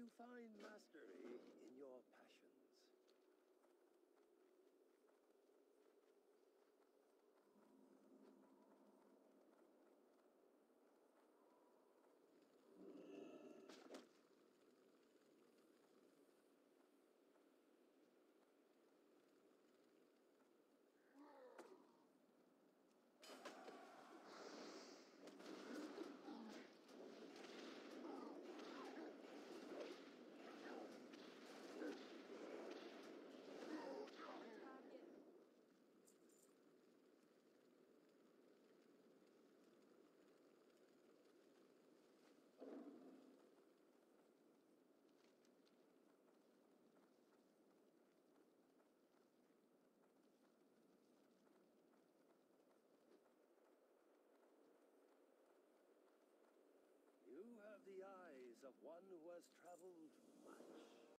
find mastery in your passions. You have the eyes of one who has traveled